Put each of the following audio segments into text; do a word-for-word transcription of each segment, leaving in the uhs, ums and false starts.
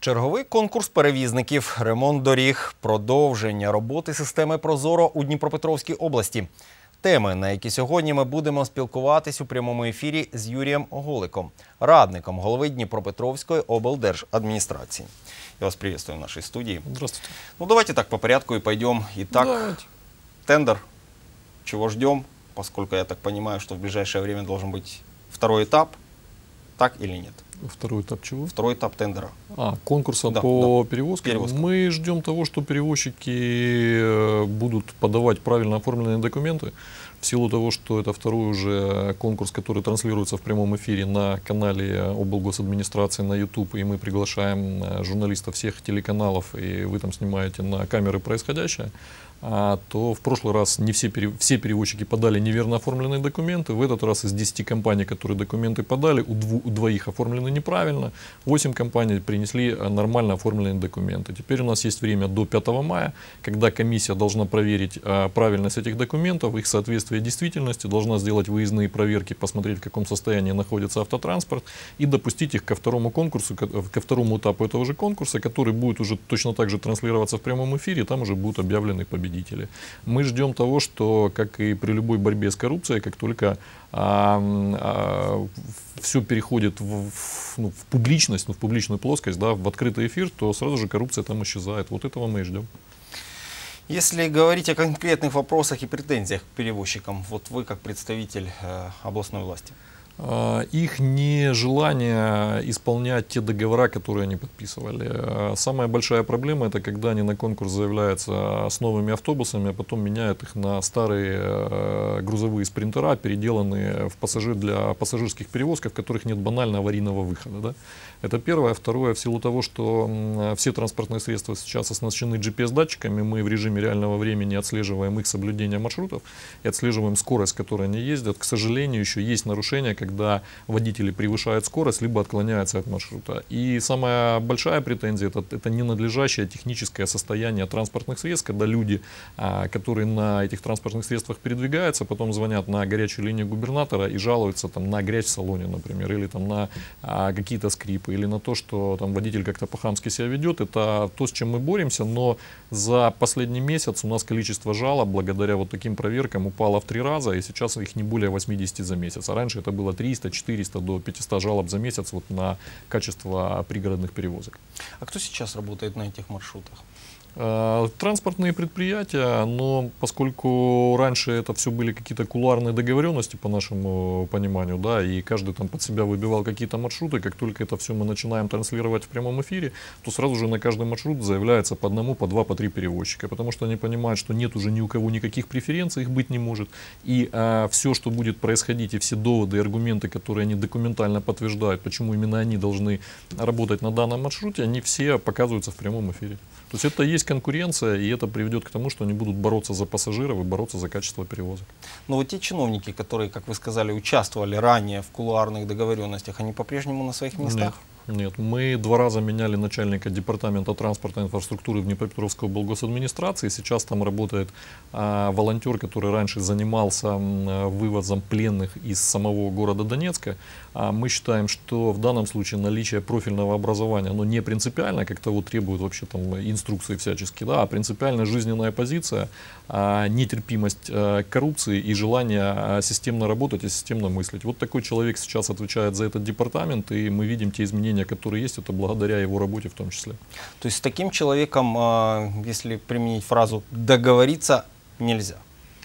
Черговий конкурс перевізників, ремонт доріг, продовження роботи системи «Прозоро» у Дніпропетровській області. Теми, на які сьогодні ми будемо спілкуватись у прямому ефірі з Юрієм Голиком, радником голови Дніпропетровської облдержадміністрації. Я вас приветствую в нашей студии. Здравствуйте. Ну, давайте так по порядку и пойдем. Итак, Давайте. Тендер. Чего ждем? Поскольку я так понимаю, что в ближайшее время должен быть второй этап. Так или нет? Второй этап чего? Второй этап тендера. А, конкурса Да, по да. перевозкам. Перевозкам. Мы ждем того, что перевозчики будут подавать правильно оформленные документы. В силу того, что это второй уже конкурс, который транслируется в прямом эфире на канале облгосадминистрации на YouTube, и мы приглашаем журналистов всех телеканалов, и вы там снимаете на камеры происходящее, а, то в прошлый раз не все, пере... все перевозчики подали неверно оформленные документы. В этот раз из десяти компаний, которые документы подали, у, дву... у двоих оформлены неправильно, восемь компаний принесли нормально оформленные документы. Теперь у нас есть время до пятого мая, когда комиссия должна проверить а, правильность этих документов, их соответствие действительности, должна сделать выездные проверки, посмотреть, в каком состоянии находится автотранспорт, и допустить их ко второму конкурсу, ко, ко второму этапу этого же конкурса, который будет уже точно так же транслироваться в прямом эфире, и там уже будут объявлены победители. Мы ждем того, что, как и при любой борьбе с коррупцией, как только а, а, все переходит в, в, ну, в публичность, ну, в публичную плоскость, да, в открытый эфир, то сразу же коррупция там исчезает. Вот этого мы и ждем. Если говорить о конкретных вопросах и претензиях к перевозчикам, вот вы как представитель э, областной власти. Их нежелание исполнять те договора, которые они подписывали. Самая большая проблема — это когда они на конкурс заявляются с новыми автобусами, а потом меняют их на старые грузовые спринтера, переделанные в пассажир для пассажирских перевозков, в которых нет банально аварийного выхода. Да? Это первое. Второе, в силу того, что все транспортные средства сейчас оснащены джи пи эс-датчиками, мы в режиме реального времени отслеживаем их соблюдение маршрутов и отслеживаем скорость, с которой они ездят. К сожалению, еще есть нарушения, когда водители превышают скорость, либо отклоняются от маршрута. И самая большая претензия — это, это ненадлежащее техническое состояние транспортных средств, когда люди, а, которые на этих транспортных средствах передвигаются, потом звонят на горячую линию губернатора и жалуются там, на грязь в салоне, например, или там, на а, какие-то скрипы, или на то, что там, водитель как-то по-хамски себя ведет. Это то, с чем мы боремся, но за последний месяц у нас количество жалоб благодаря вот таким проверкам упало в три раза, и сейчас их не более восьмидесяти за месяц. А раньше это было триста, четыреста, до пятисот жалоб за месяц вот на качество пригородных перевозок. А кто сейчас работает на этих маршрутах? Транспортные предприятия, но поскольку раньше это все были какие-то кулуарные договоренности, по нашему пониманию, да, и каждый там под себя выбивал какие-то маршруты, как только это все мы начинаем транслировать в прямом эфире, то сразу же на каждый маршрут заявляется по одному, по два, по три перевозчика, потому что они понимают, что нет уже ни у кого никаких преференций, их быть не может, и а, все, что будет происходить, и все доводы и аргументы, которые они документально подтверждают, почему именно они должны работать на данном маршруте, они все показываются в прямом эфире. То есть это есть конкуренция, и это приведет к тому, что они будут бороться за пассажиров и бороться за качество перевозок. Но вот те чиновники, которые, как вы сказали, участвовали ранее в кулуарных договоренностях, они по-прежнему на своих местах? Нет, нет, мы два раза меняли начальника департамента транспорта и инфраструктуры в Днепропетровской облгосадминистрации. Сейчас там работает а, волонтер, который раньше занимался а, вывозом пленных из самого города Донецка. А мы считаем, что в данном случае наличие профильного образования, оно не принципиально, как того требуют вообще там инструкции всяческие, да, а принципиальная жизненная позиция, а, нетерпимость а, к коррупции и желание а, системно работать и системно мыслить. Вот такой человек сейчас отвечает за этот департамент, и мы видим те изменения, которые есть, это благодаря его работе в том числе. То есть с таким человеком, если применить фразу «договориться» нельзя?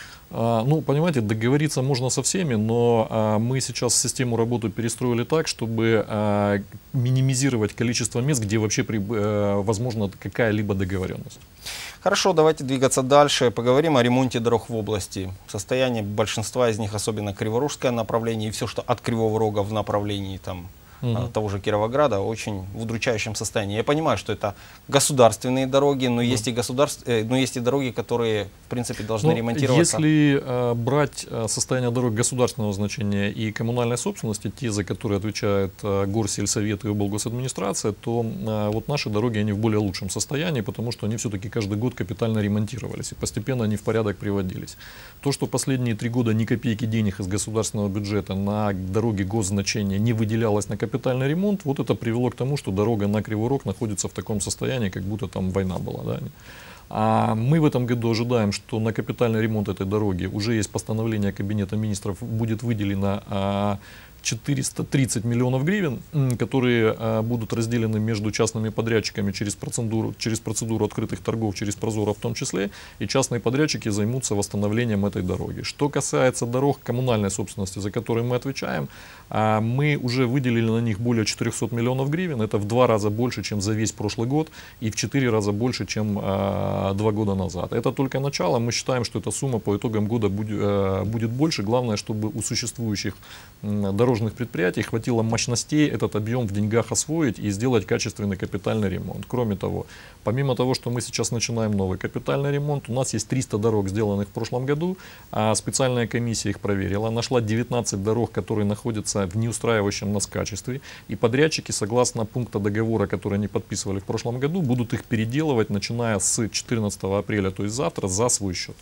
Ну, понимаете, договориться можно со всеми, но а, мы сейчас систему работы перестроили так, чтобы а, минимизировать количество мест, где вообще при, а, возможна какая-либо договоренность. Хорошо, давайте двигаться дальше. Поговорим о ремонте дорог в области. Состояние большинства из них, особенно Криворожское направление, и все, что от Кривого Рога в направлении там, Угу. того же Кировограда, очень в удручающем состоянии. Я понимаю, что это государственные дороги, но, угу. есть, и государств... но есть и дороги, которые, в принципе, должны ну, ремонтироваться. Если э, брать состояние дорог государственного значения и коммунальной собственности, те, за которые отвечает э, Горсельсовет и облгосадминистрация, то э, вот наши дороги, они в более лучшем состоянии, потому что они все-таки каждый год капитально ремонтировались, и постепенно они в порядок приводились. То, что последние три года ни копейки денег из государственного бюджета на дороги госзначения не выделялось на капитальный капитальный ремонт, вот это привело к тому, что дорога на Кривой Рог находится в таком состоянии, как будто там война была. Да? А мы в этом году ожидаем, что на капитальный ремонт этой дороги уже есть постановление Кабинета министров, будет выделено а, четыреста тридцать миллионов гривен, которые а, будут разделены между частными подрядчиками через процедуру, через процедуру открытых торгов, через Прозоро в том числе, и частные подрядчики займутся восстановлением этой дороги. Что касается дорог коммунальной собственности, за которые мы отвечаем, а, мы уже выделили на них более четырёхсот миллионов гривен, это в два раза больше, чем за весь прошлый год, и в четыре раза больше, чем а, два года назад. Это только начало, мы считаем, что эта сумма по итогам года будет, а, будет больше, главное, чтобы у существующих м, дорожных предприятий хватило мощностей этот объем в деньгах освоить и сделать качественный капитальный ремонт. Кроме того, помимо того, что мы сейчас начинаем новый капитальный ремонт, у нас есть триста дорог, сделанных в прошлом году, а специальная комиссия их проверила, нашла девятнадцать дорог, которые находятся в неустраивающем нас качестве, и подрядчики, согласно пункта договора, который они подписывали в прошлом году, будут их переделывать, начиная с четырнадцатого апреля, то есть завтра, за свой счет.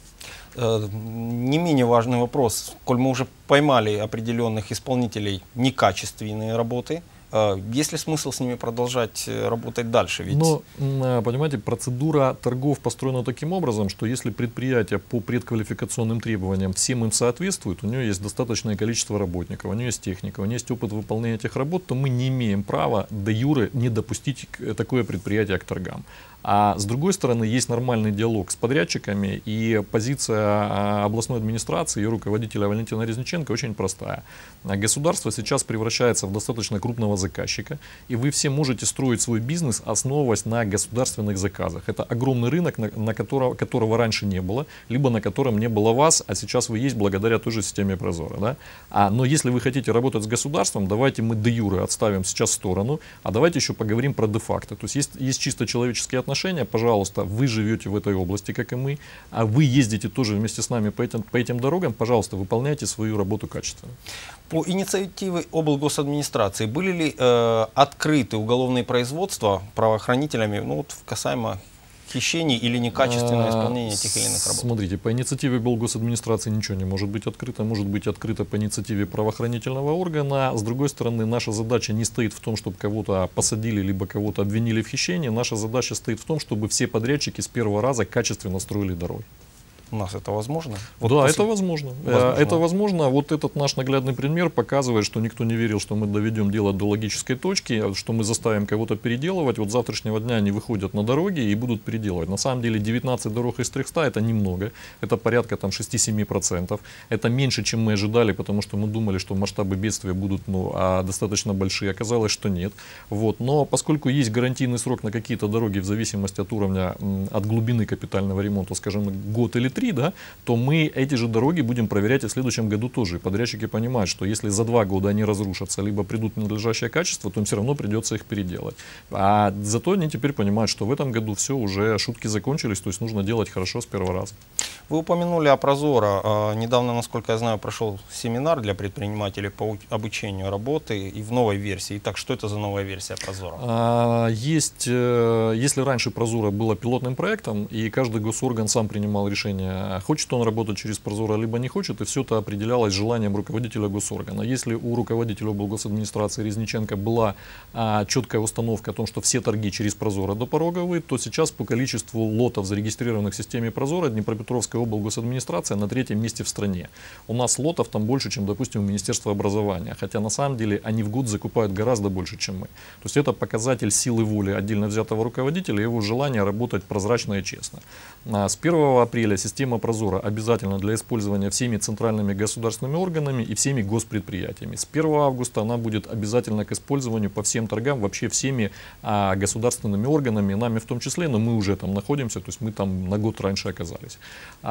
Не менее важный вопрос, коль мы уже поймали определенных исполнителей некачественные работы, есть ли смысл с ними продолжать работать дальше? Ведь... Но, понимаете, процедура торгов построена таким образом, что если предприятие по предквалификационным требованиям всем им соответствует, у нее есть достаточное количество работников, у нее есть техника, у нее есть опыт выполнения этих работ, то мы не имеем права де юре не допустить такое предприятие к торгам. А с другой стороны, есть нормальный диалог с подрядчиками, и позиция областной администрации и руководителя Валентина Резниченко очень простая. Государство сейчас превращается в достаточно крупного заказчика, и вы все можете строить свой бизнес, основываясь на государственных заказах. Это огромный рынок, на, на которого, которого раньше не было, либо на котором не было вас, а сейчас вы есть благодаря той же системе Прозоро. Да? А, но если вы хотите работать с государством, давайте мы де юре отставим сейчас в сторону, а давайте еще поговорим про де-факто. То есть есть, есть чисто человеческие отношения. Пожалуйста, вы живете в этой области, как и мы, а вы ездите тоже вместе с нами по этим, по этим дорогам, пожалуйста, выполняйте свою работу качественно. По инициативе облгосадминистрации были ли э, открыты уголовные производства правоохранителями, ну, вот, касаемо хищений или некачественное исполнение этих или иных работ? Смотрите, по инициативе облгосадминистрации ничего не может быть открыто, может быть открыто по инициативе правоохранительного органа. С другой стороны, наша задача не стоит в том, чтобы кого-то посадили, либо кого-то обвинили в хищении. Наша задача стоит в том, чтобы все подрядчики с первого раза качественно строили дороги. У нас это возможно? Вот да, после... это возможно. возможно. Это возможно. Вот этот наш наглядный пример показывает, что никто не верил, что мы доведем дело до логической точки, что мы заставим кого-то переделывать. Вот с завтрашнего дня они выходят на дороги и будут переделывать. На самом деле девятнадцать дорог из трёхсот это немного. Это порядка там шесть-семь процентов. Это меньше, чем мы ожидали, потому что мы думали, что масштабы бедствия будут ну, а достаточно большие. Оказалось, что нет. Вот. Но поскольку есть гарантийный срок на какие-то дороги в зависимости от уровня, от глубины капитального ремонта, скажем, год или три, да, то мы эти же дороги будем проверять и в следующем году тоже. И подрядчики понимают, что если за два года они разрушатся, либо придут в ненадлежащее качество, то им все равно придется их переделать. А зато они теперь понимают, что в этом году все, уже шутки закончились, то есть нужно делать хорошо с первого раза. Вы упомянули о Прозоро. Недавно, насколько я знаю, прошел семинар для предпринимателей по обучению работы и в новой версии. Итак, что это за новая версия Прозоро? Есть, если раньше Прозоро было пилотным проектом, и каждый госорган сам принимал решение, хочет он работать через Прозоро, либо не хочет, и все это определялось желанием руководителя госоргана. Если у руководителя облгосадминистрации Резниченко была а, четкая установка о том, что все торги через Прозоро допороговые, то сейчас по количеству лотов, зарегистрированных в системе Прозоро, Днепропетровская облгосадминистрация на третьем месте в стране. У нас лотов там больше, чем, допустим, у Министерства образования, хотя на самом деле они в год закупают гораздо больше, чем мы. То есть это показатель силы воли отдельно взятого руководителя и его желания работать прозрачно и честно. С первого апреля система Прозоро обязательно для использования всеми центральными государственными органами и всеми госпредприятиями. С первого августа она будет обязательно к использованию по всем торгам, вообще всеми а, государственными органами, нами в том числе, но мы уже там находимся, то есть мы там на год раньше оказались.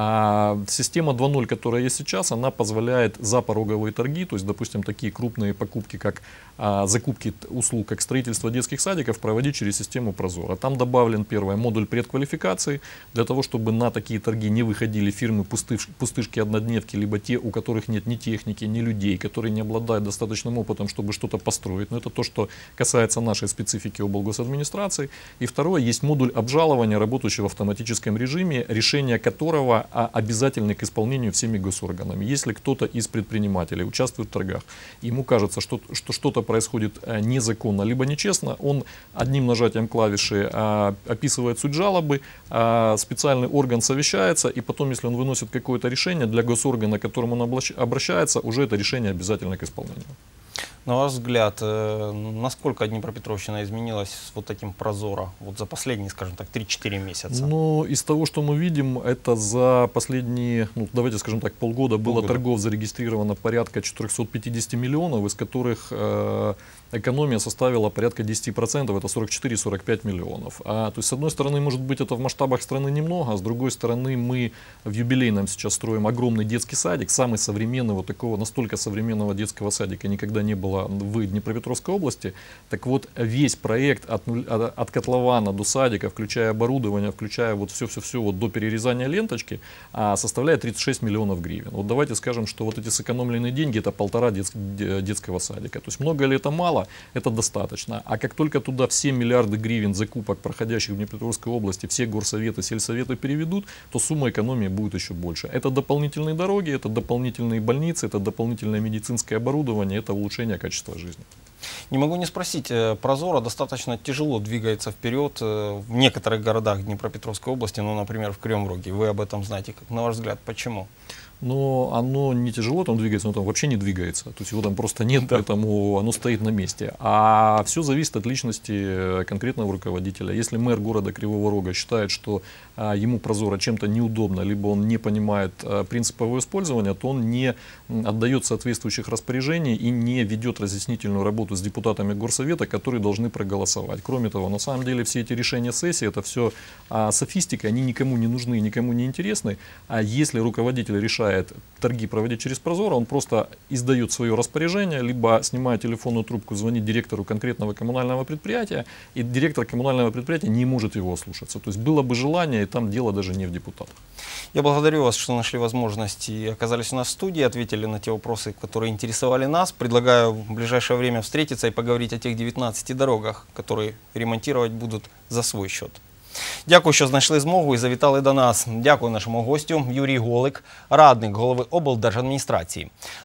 А, система два ноль, которая есть сейчас, она позволяет запороговые торги, то есть, допустим, такие крупные покупки, как а, закупки услуг, как строительство детских садиков, проводить через систему Прозоро. Там добавлен первый модуль предквалификации, для того, чтобы на такие торги не выходить выходили фирмы пустыш, пустышки-однодневки, либо те, у которых нет ни техники, ни людей, которые не обладают достаточным опытом, чтобы что-то построить. Но это то, что касается нашей специфики облгосадминистрации. И второе, есть модуль обжалования, работающий в автоматическом режиме, решение которого обязательно к исполнению всеми госорганами. Если кто-то из предпринимателей участвует в торгах, ему кажется, что, что что-то происходит незаконно, либо нечестно, он одним нажатием клавиши а, описывает суть жалобы, а, специальный орган совещается, и потом, если он выносит какое-то решение, для госоргана, к которому он обращается, уже это решение обязательно к исполнению. На ваш взгляд, насколько Днепропетровщина изменилась с вот этим прозоро, вот за последние, скажем так, три-четыре месяца? Ну, из того, что мы видим, это за последние, ну, давайте скажем так, полгода, полгода. было торгов зарегистрировано порядка четырёхсот пятидесяти миллионов, из которых э, экономия составила порядка десяти процентов, это сорок четыре — сорок пять миллионов. А, то есть, с одной стороны, может быть, это в масштабах страны немного, а с другой стороны, мы в юбилейном сейчас строим огромный детский садик, самый современный, вот такого, настолько современного детского садика никогда не было в Днепропетровской области. Так вот, весь проект от, от котлована до садика, включая оборудование, включая вот все-все-все вот до перерезания ленточки, составляет тридцать шесть миллионов гривен. Вот давайте скажем, что вот эти сэкономленные деньги — это полтора детск, детского садика. То есть много ли это, мало? Это достаточно. А как только туда все миллиарды гривен закупок, проходящих в Днепропетровской области, все горсоветы, сельсоветы переведут, то сумма экономии будет еще больше. Это дополнительные дороги, это дополнительные больницы, это дополнительное медицинское оборудование, это улучшение качества жизни. Не могу не спросить, Прозоро достаточно тяжело двигается вперед в некоторых городах Днепропетровской области, ну, например, в Кривом Роге. Вы об этом знаете. Как, на ваш взгляд, почему? Но оно не тяжело там двигается, оно там вообще не двигается. То есть его там просто нет, да. Поэтому оно стоит на месте. А все зависит от личности конкретного руководителя. Если мэр города Кривого Рога считает, что а, ему Прозоро чем-то неудобно, либо он не понимает а, принципа его использования, то он не отдает соответствующих распоряжений и не ведет разъяснительную работу с депутатами горсовета, которые должны проголосовать. Кроме того, на самом деле все эти решения сессии, это все а, софистика, они никому не нужны, никому не интересны. А если руководитель решает торги проводить через Прозоро, он просто издает свое распоряжение, либо снимает телефонную трубку, звонит директору конкретного коммунального предприятия, и директор коммунального предприятия не может его слушаться. То есть было бы желание, и там дело даже не в депутатах. Я благодарю вас, что нашли возможность и оказались у нас в студии, ответили на те вопросы, которые интересовали нас. Предлагаю в ближайшее время встретиться и поговорить о тех девятнадцати дорогах, которые ремонтировать будут за свой счет. Дякую, що знайшли змогу і завітали до нас. Дякую нашому гостю Юрій Голик, радник голови облдержадміністрації.